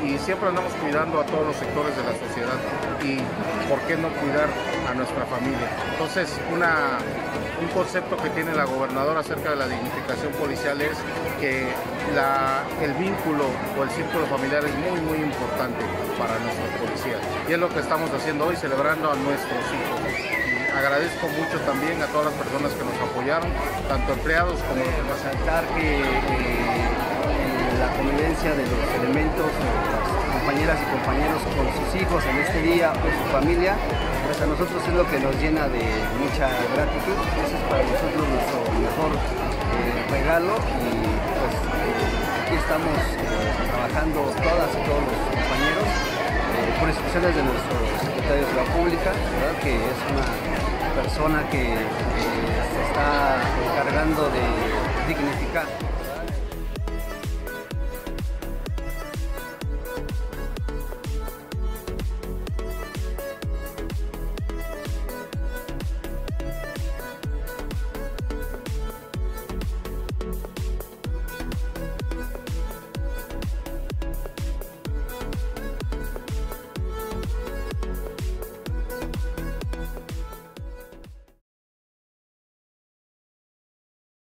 y siempre andamos cuidando a todos los sectores de la sociedad y por qué no cuidar a nuestra familia. Entonces un concepto que tiene la gobernadora acerca de la dignificación policial es que el vínculo o el círculo familiar es muy muy importante para nuestros policías y es lo que estamos haciendo hoy, celebrando a nuestros hijos. Agradezco mucho también a todas las personas que nos apoyaron, tanto empleados como resaltar que la convivencia de los elementos, las compañeras y compañeros con sus hijos en este día o su familia, pues a nosotros es lo que nos llena de mucha gratitud. Ese es para nosotros nuestro mejor regalo y pues aquí estamos trabajando todas y todos los compañeros por instrucciones de nuestro secretario de Seguridad Pública, ¿verdad? Que es una persona que se está encargando de dignificar